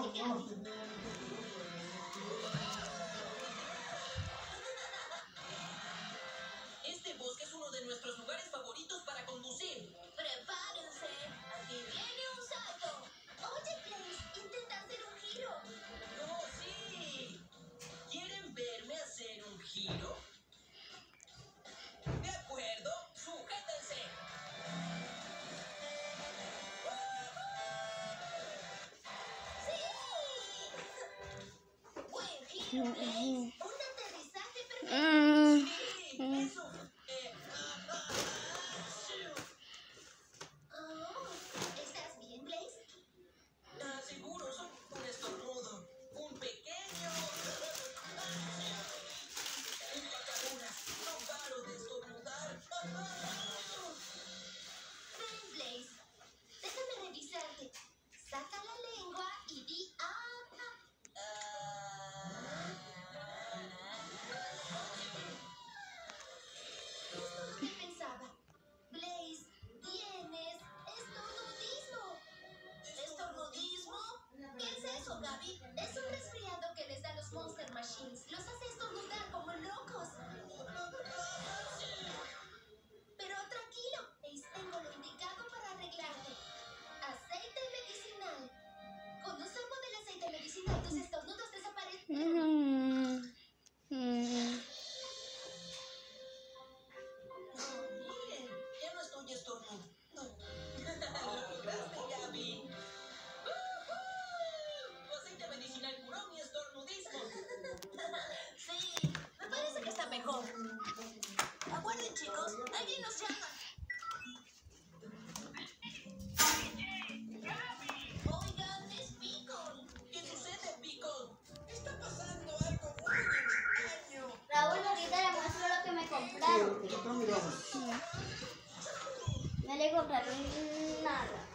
Este bosque es uno de nuestros lugares favoritos para conducir. ¡Prepárense! ¡Aquí viene un salto! Oye, Blaze, intenta hacer un giro. ¡Oh, sí! ¿Quieren verme hacer un giro? De acuerdo, sujétense. ¡Sí! ¡Buen giro, Blaze! ¡Un aterrizaje perfecto! Sí, eso. ¿Estás bien, Blaze? Seguro, son un estornudo. Un pequeño. Un pacabunas. No paro de estornudar. Ven, Blaze. Déjame revisarte. Saca la lengua y di ¡ah! Esto es lo que pensaba. Blaze, tienes estornudismo. ¿Estornudismo? ¿Qué es eso, Gaby? Es un resfriado que les da a los Monster Machines. Los hace estornudar como locos. Pero tranquilo, Blaze, tengo lo indicado para arreglarte. Aceite medicinal. Con un sorbo del aceite medicinal, tus estornudos desaparecen. Miren, ya no estoy estornudando. Lo lograste, Gaby. Tu aceite medicinal curó mi estornudismo. Sí, me parece que está mejor. Aguarden, chicos, alguien nos llama. Oigan, es Pickle. ¿Qué sucede, Pickle? Está pasando algo muy extraño. Raúl, ahorita le muestro lo que me compraron. No le compraron nada.